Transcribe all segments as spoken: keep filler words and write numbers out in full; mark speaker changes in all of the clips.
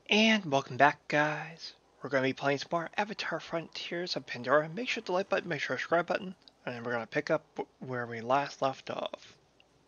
Speaker 1: And welcome back, guys. We're going to be playing some more Avatar Frontiers of Pandora. Make sure to like button, make sure to subscribe button, and then we're going to pick up where we last left off.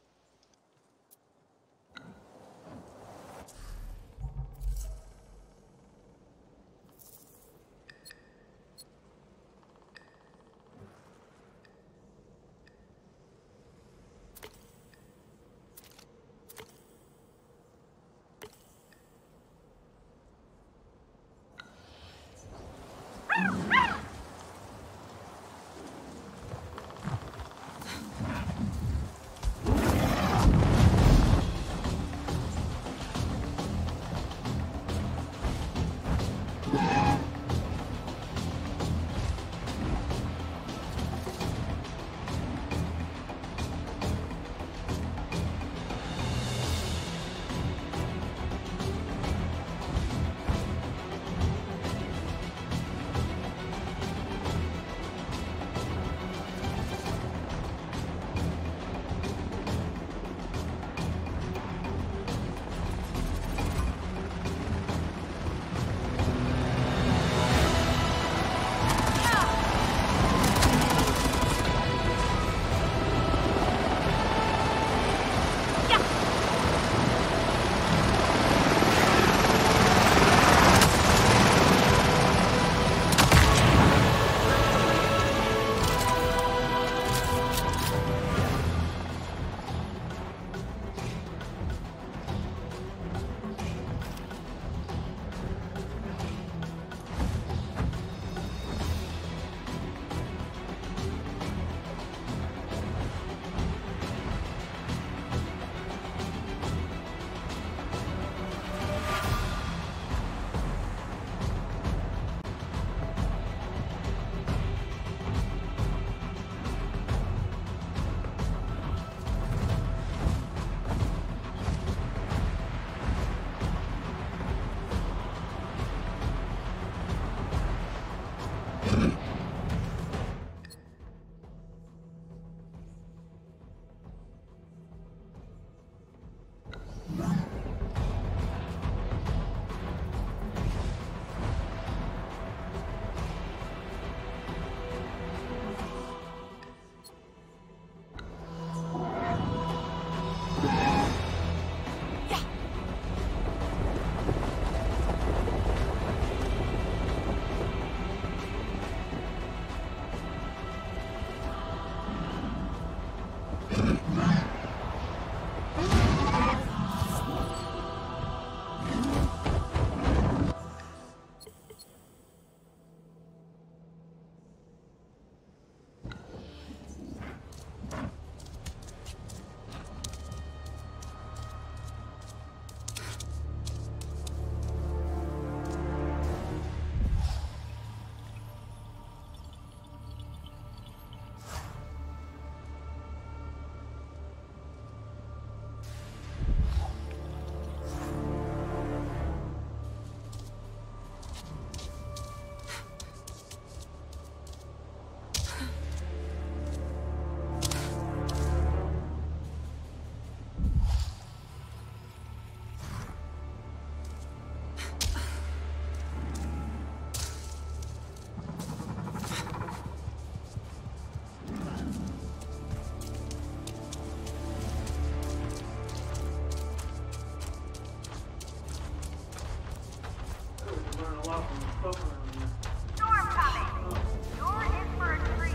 Speaker 2: Storm coming! You're in for a treat!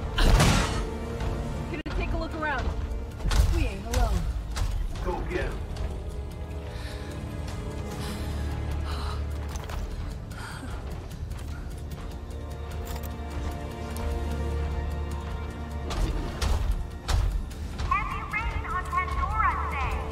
Speaker 3: Gonna take a look around. We ain't alone.
Speaker 4: Go get him.
Speaker 2: Heavy rain on Pandora today!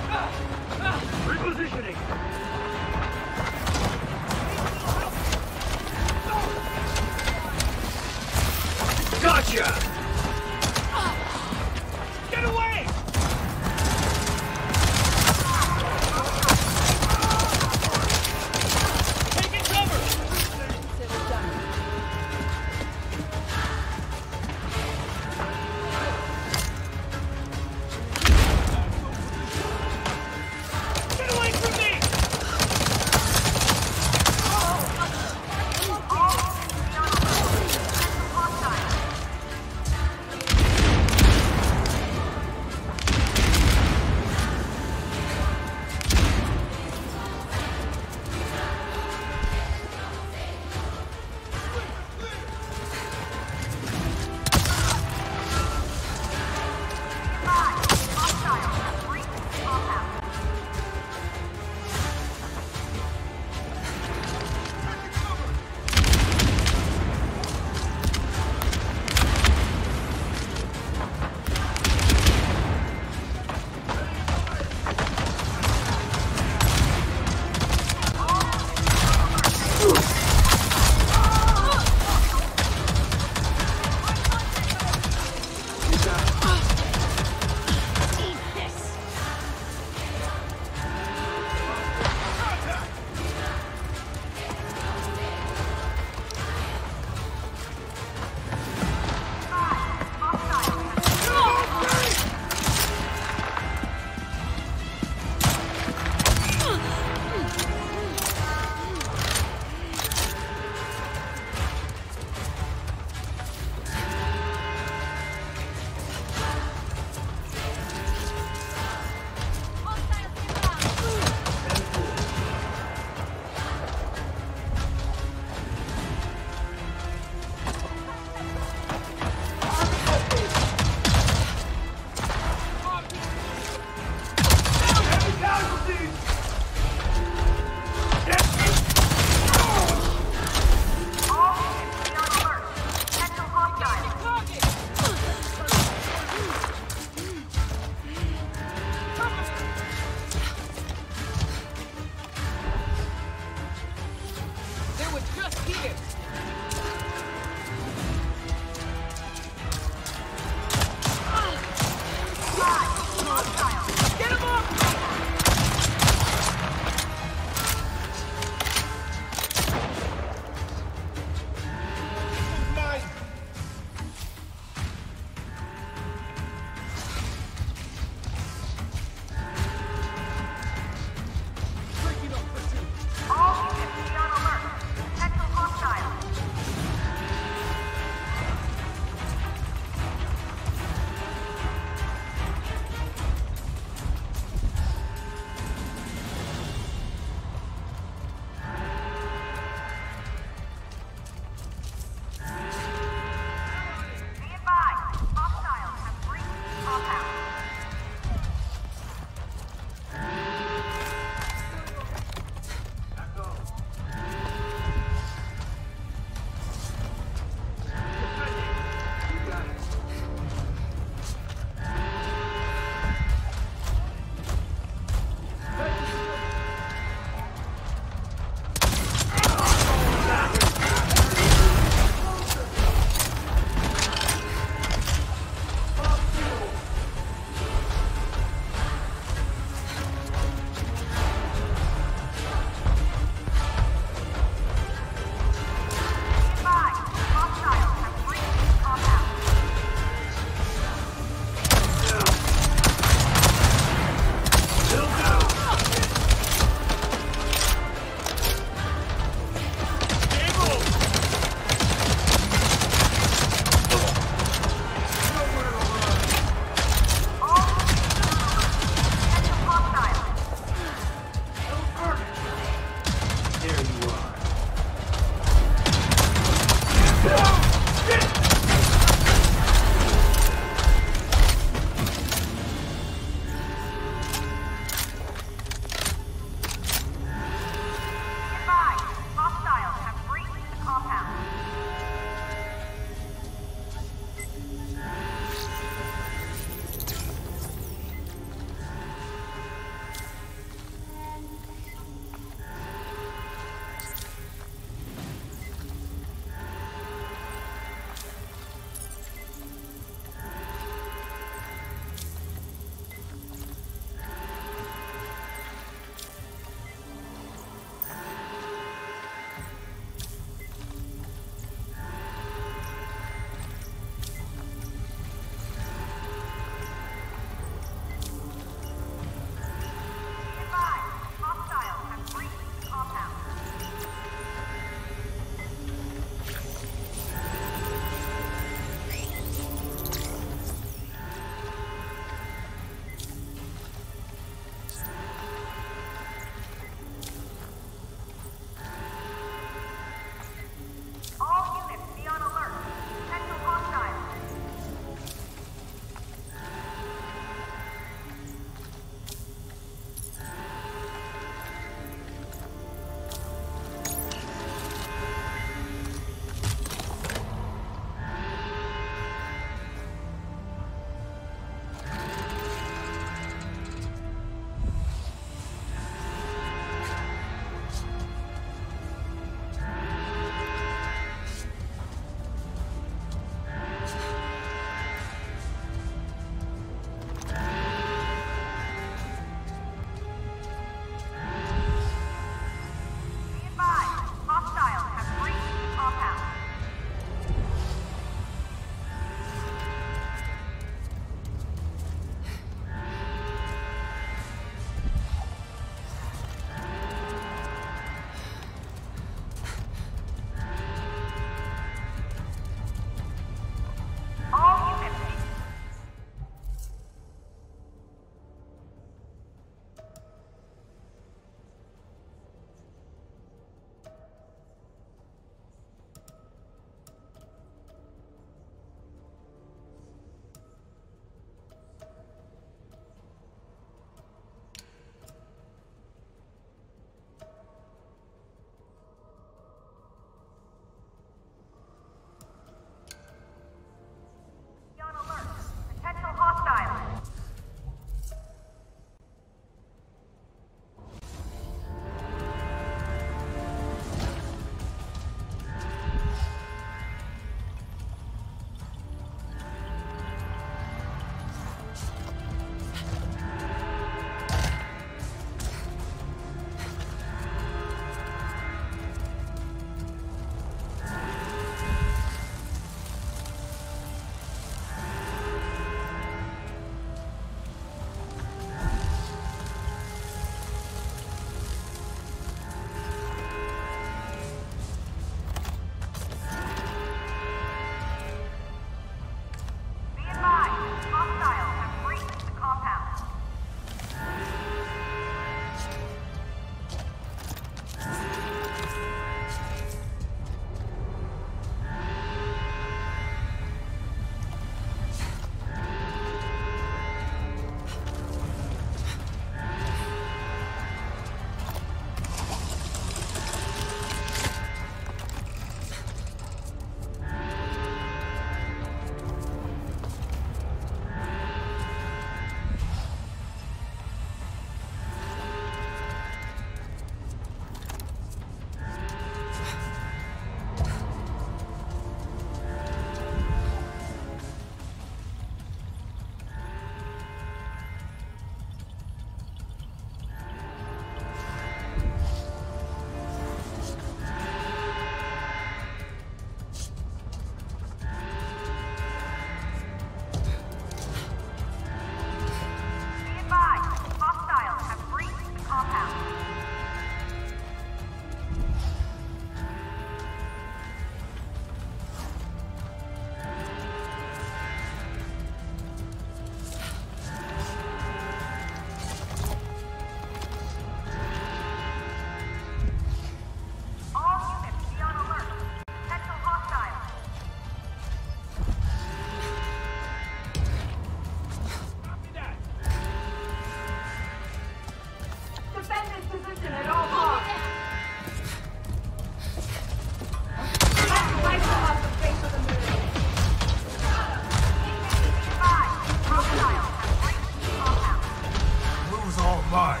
Speaker 4: Mine.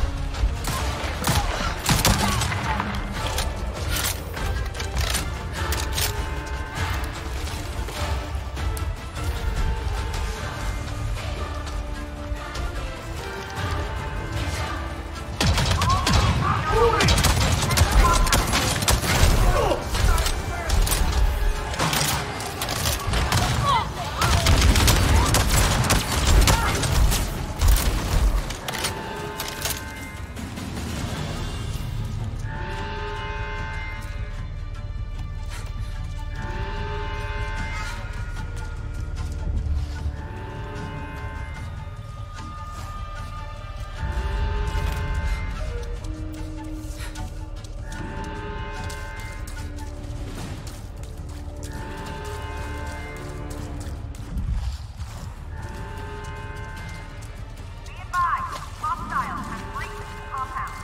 Speaker 2: Be advised, hostiles have breached the compound.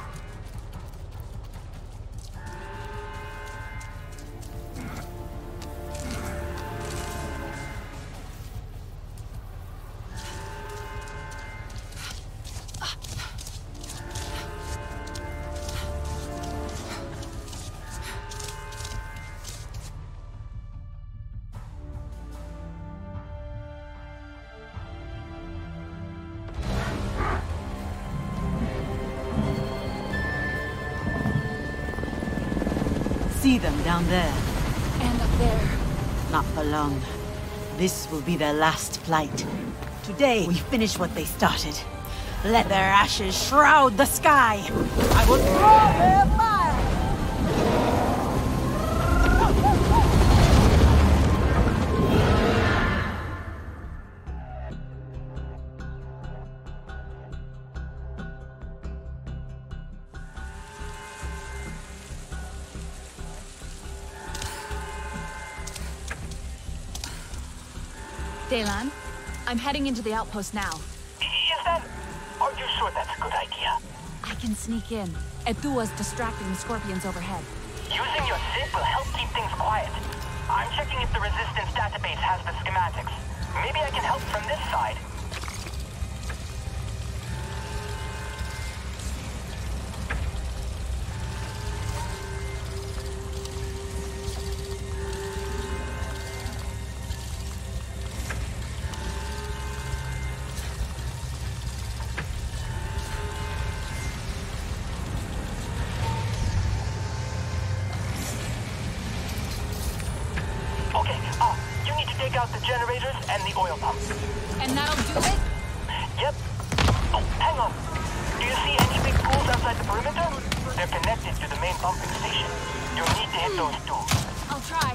Speaker 5: See them down there.
Speaker 3: And up there.
Speaker 5: Not for long. This will be their last flight. Today, we finish what they started. Let their ashes shroud the sky. I will throw their fire!
Speaker 3: Daylan, I'm heading into the outpost now.
Speaker 6: Is that... Are you sure that's a good idea?
Speaker 3: I can sneak in. Edua's distracting the scorpions overhead.
Speaker 6: Using your zip will help keep things quiet. I'm checking if the Resistance database has the schematics. Maybe I can help from this side. Okay, uh, you need to take out the generators and the oil pumps.
Speaker 3: And that'll do it?
Speaker 6: Yep. Oh, hang on. Do you see any big pools outside the perimeter? They're connected to the main pumping station. You'll need to hit those too.
Speaker 3: I'll try.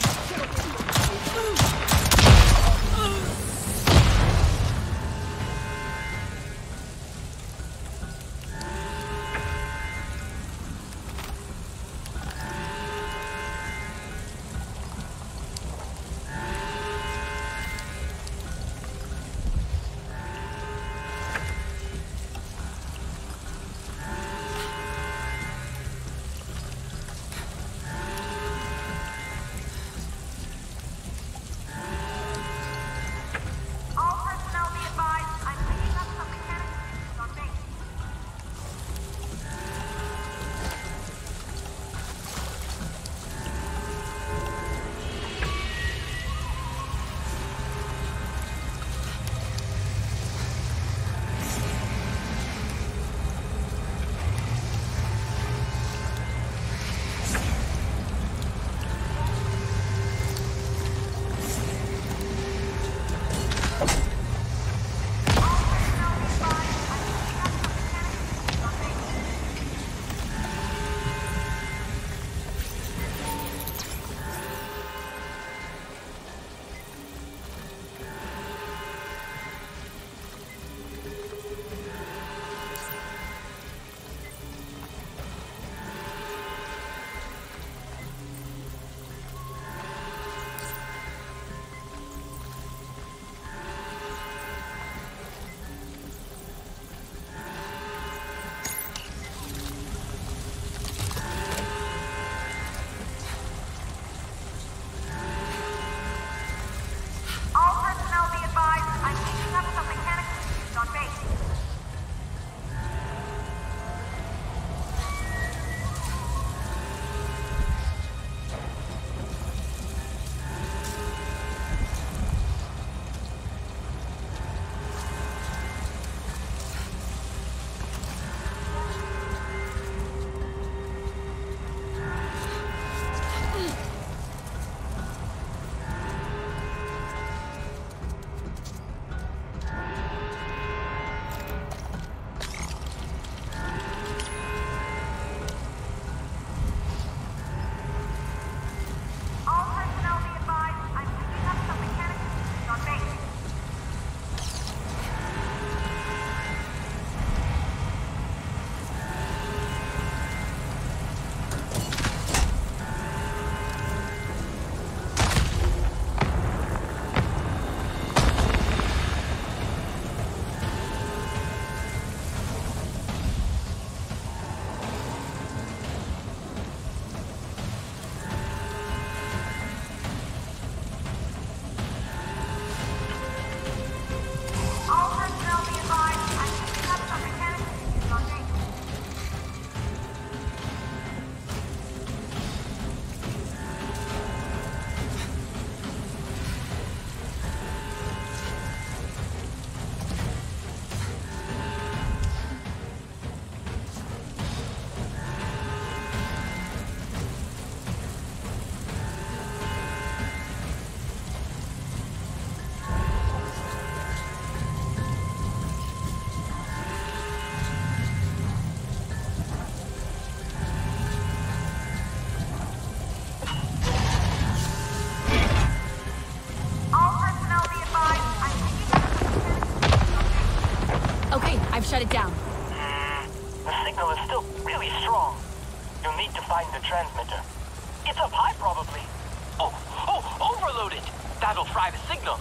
Speaker 6: The signal is still really strong. You'll need to find the transmitter. It's up high, probably. Oh, oh, overload it! That'll fry the signal.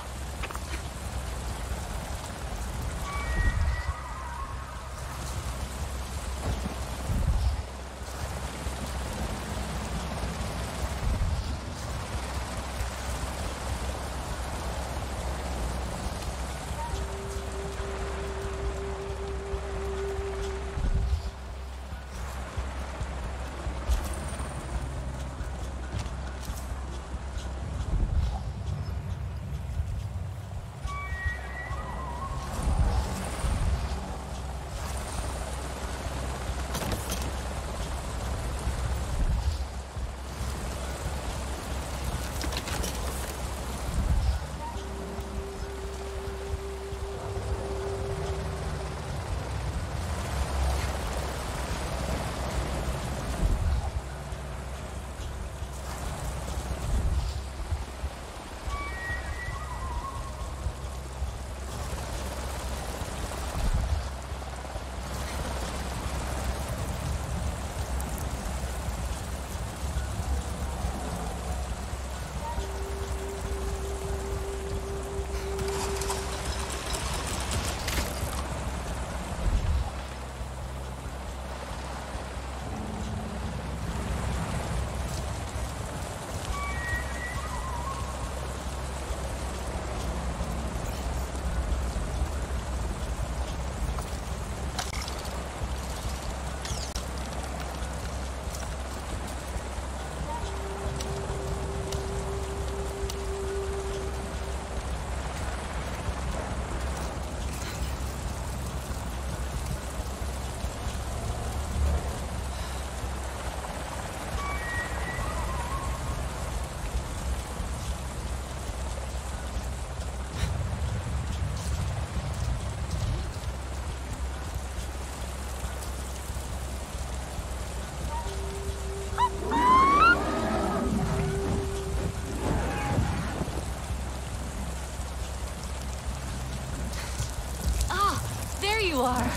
Speaker 3: You are.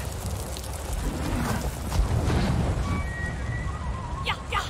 Speaker 3: Yeah, yeah.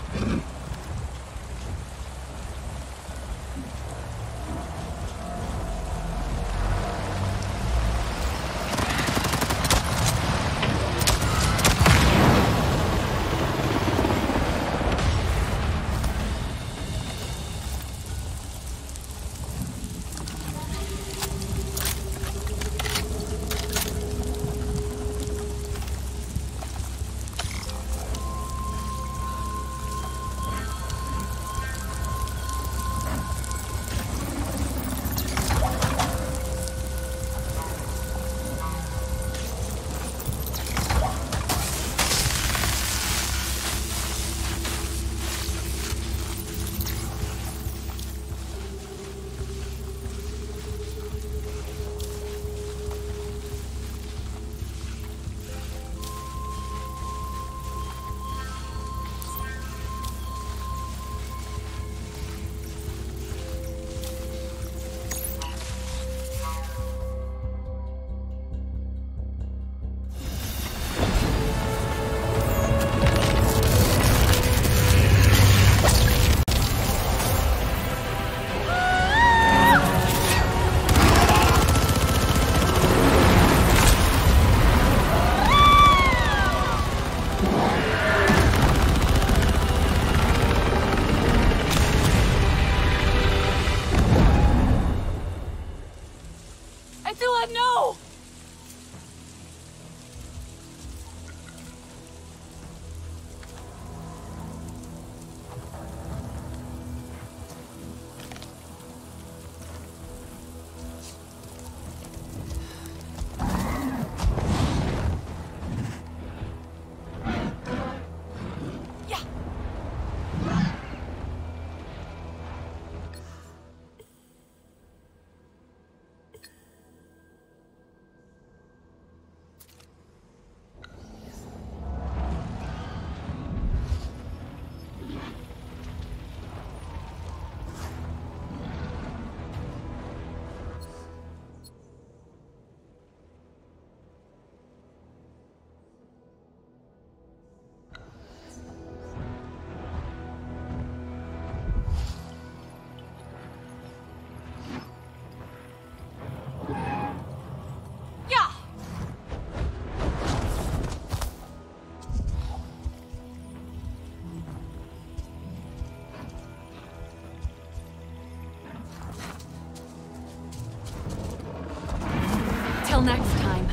Speaker 3: next time.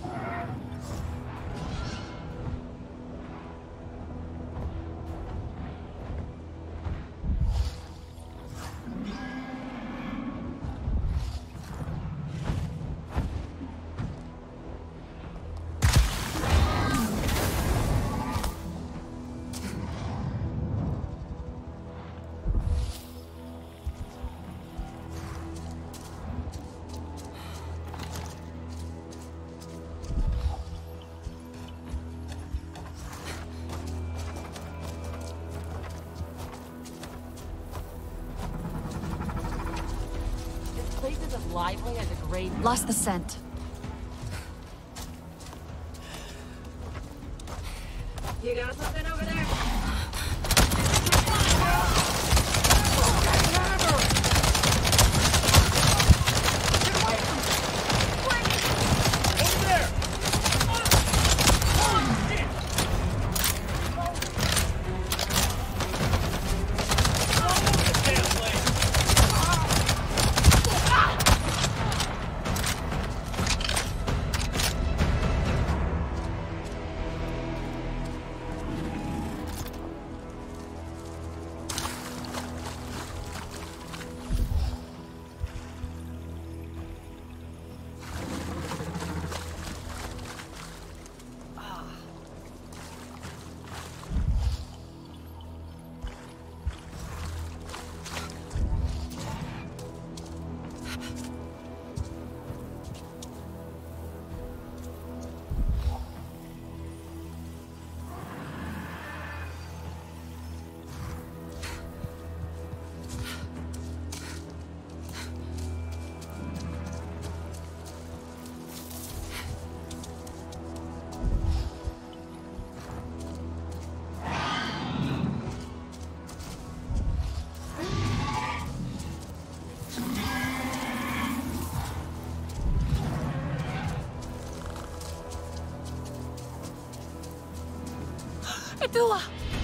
Speaker 7: Lively as a grave.
Speaker 3: Lost the scent.
Speaker 7: You got something over there?
Speaker 3: Edua!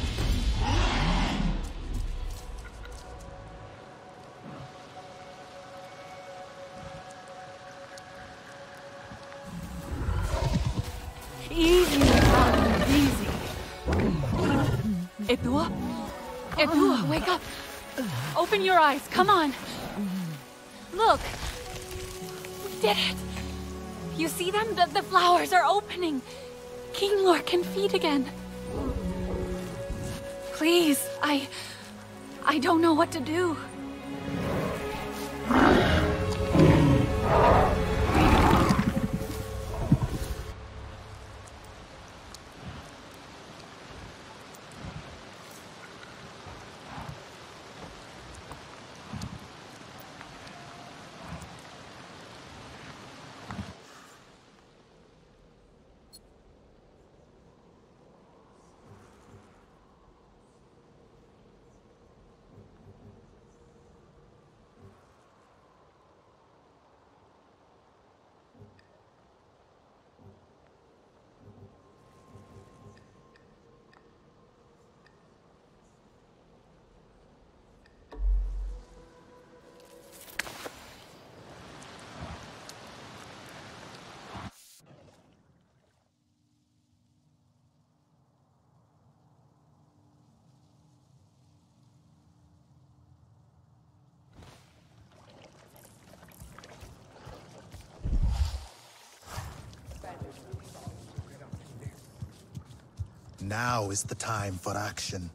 Speaker 3: Easy, darling, easy. Edua? Edua, wake up! Open your eyes, come on! Look! We did it! You see them? The, the flowers are opening! King Lord can feed again. Please, I... I don't know what to do.
Speaker 8: Now is the time for action.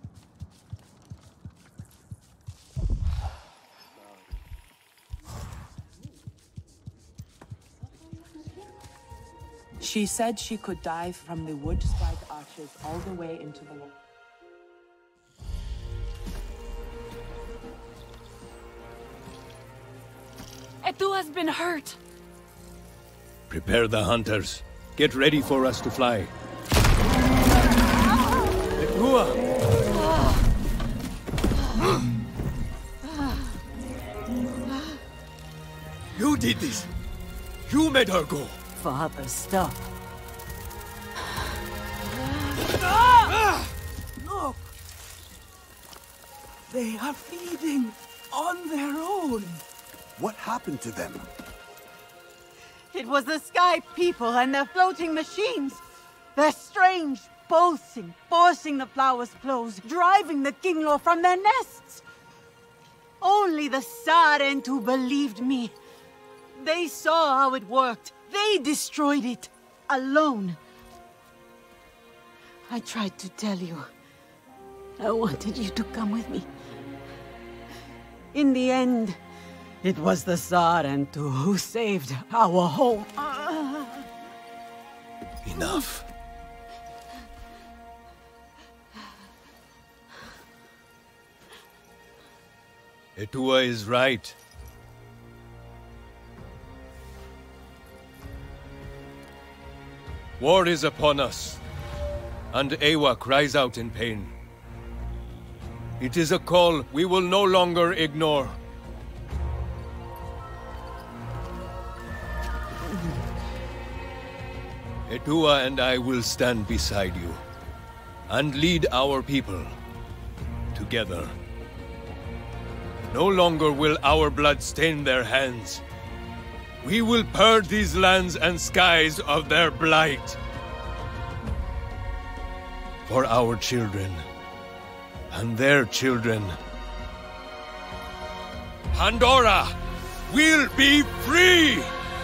Speaker 9: She said she could dive from the wood spike arches all the way into the wall.
Speaker 3: Edua's been hurt.
Speaker 10: Prepare the hunters. Get ready for us to fly. Edua! You did this! You made her go!
Speaker 5: Father, stop.
Speaker 9: Look! They are feeding on their own.
Speaker 8: What happened to them?
Speaker 5: It was the sky people and their floating machines. Their strange pulsing, forcing the flowers close, driving the Kinglor from their nests. Only the Sarentu believed me. They saw how it worked. They destroyed it. Alone. I tried to tell you. I wanted you to come with me. In the end, it was the Sarentu who saved our home.
Speaker 10: Enough. Etua is right. War is upon us, and Ewa cries out in pain. It is a call we will no longer ignore. Etua and I will stand beside you, and lead our people together. No longer will our blood stain their hands. We will purge these lands and skies of their blight. For our children, and their children. Pandora will be free!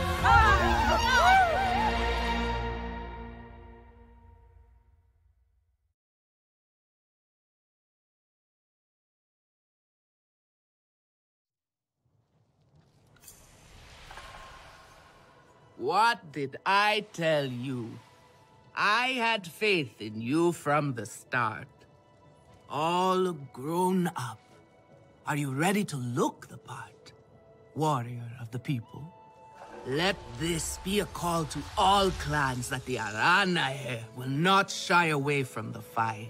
Speaker 11: What did I tell you? I had faith in you from the start. All grown up. Are you ready to look the part? Warrior of the people? Let this be a call to all clans that the Aranae will not shy away from the fight.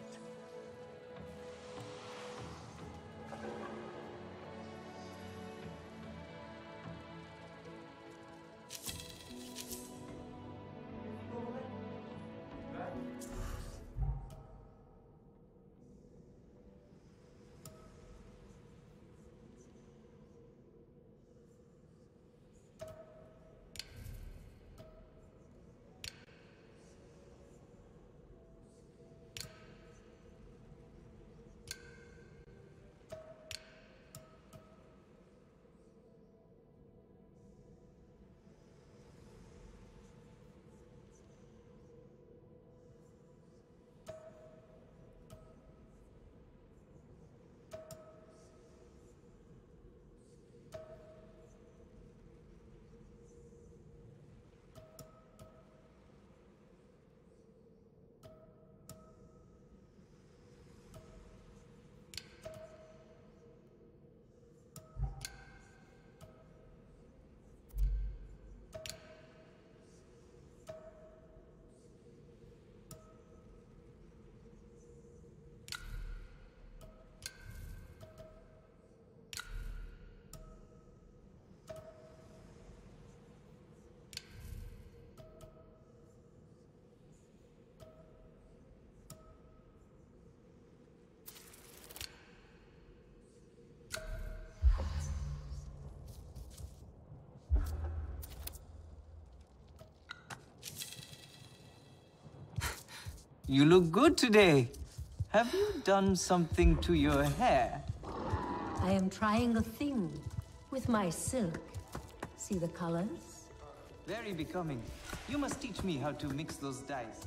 Speaker 12: You look good today. Have you done something to your hair?
Speaker 13: I am trying a thing with my silk. See the colors?
Speaker 12: Very becoming. You must teach me how to mix those dyes.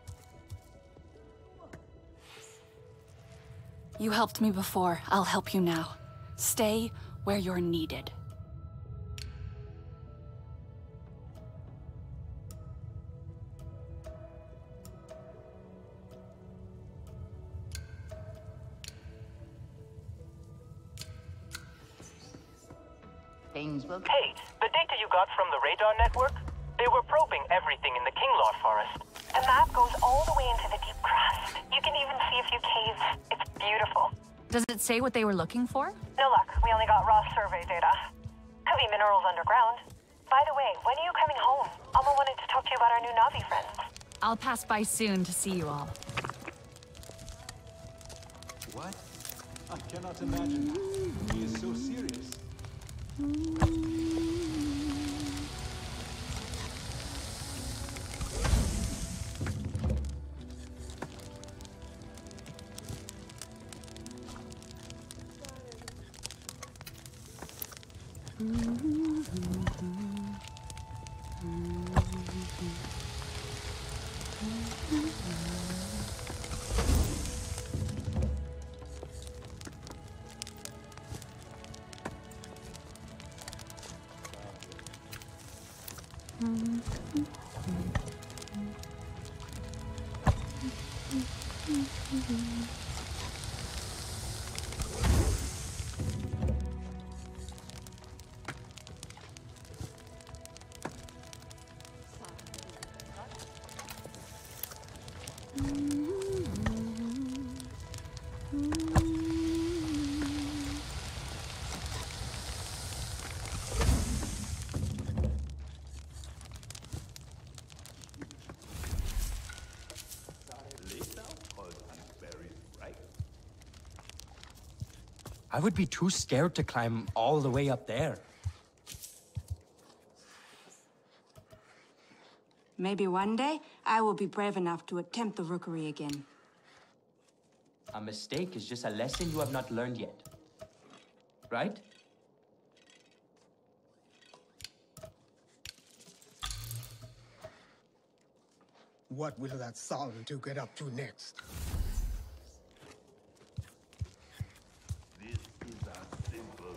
Speaker 3: You helped me before. I'll help you now. Stay where you're needed.
Speaker 6: Things will... Hey, the data you got from the radar network? They were probing everything in the Kinglor forest.
Speaker 2: The map goes all the way into the deep crust. You can even see a few caves. It's beautiful.
Speaker 3: Does it say what they were looking for?
Speaker 2: No luck. We only got raw survey data. Could be minerals underground. By the way, when are you coming home? Alma wanted to talk to you about our new Navi friends.
Speaker 3: I'll pass by soon to see you all.
Speaker 14: What? I cannot imagine. He is so serious.
Speaker 15: I would be too scared to climb all the way up there.
Speaker 16: Maybe one day, I will be brave enough to attempt the rookery again.
Speaker 15: A mistake is just a lesson you have not learned yet. Right?
Speaker 17: What will that sound to get up to next?
Speaker 4: This is as simple.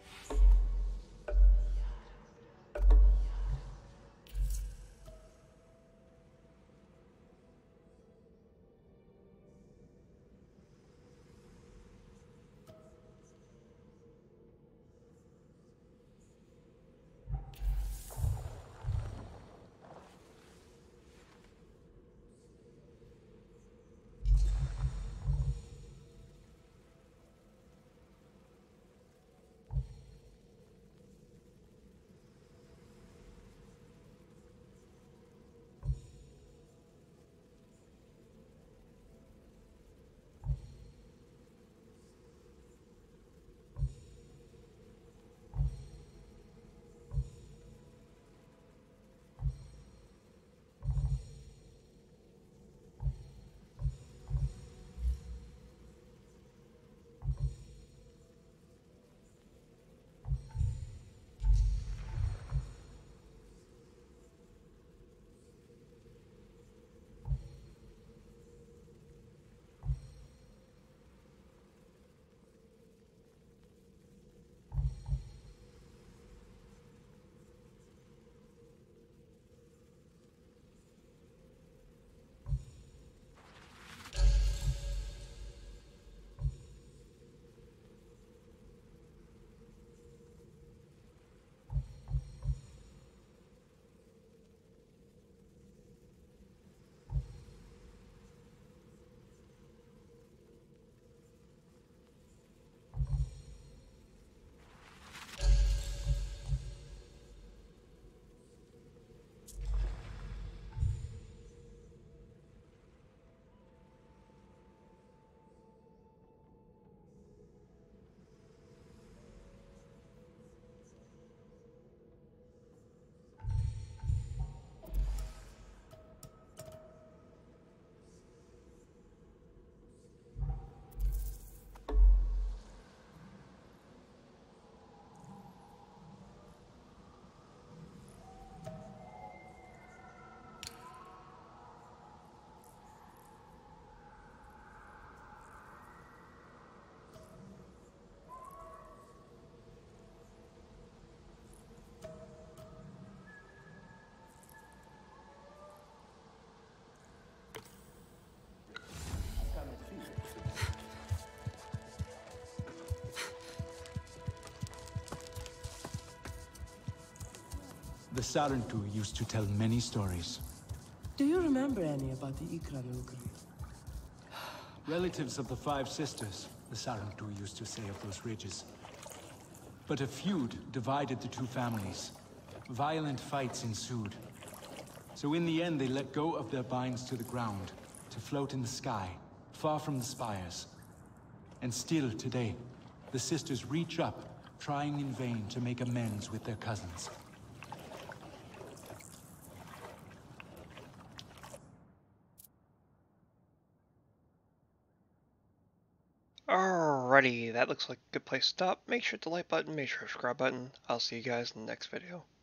Speaker 14: The Sarentu used to tell many stories.
Speaker 9: Do you remember any about the Ikranugri?
Speaker 14: Relatives of the five sisters, the Sarentu used to say of those ridges. But a feud divided the two families. Violent fights ensued. So in the end, they let go of their binds to the ground, to float in the sky, far from the spires. And still today, the sisters reach up, trying in vain to make amends with their cousins.
Speaker 1: Alrighty, that looks like a good place to stop. Make sure to like button, make sure to subscribe button. I'll see you guys in the next video.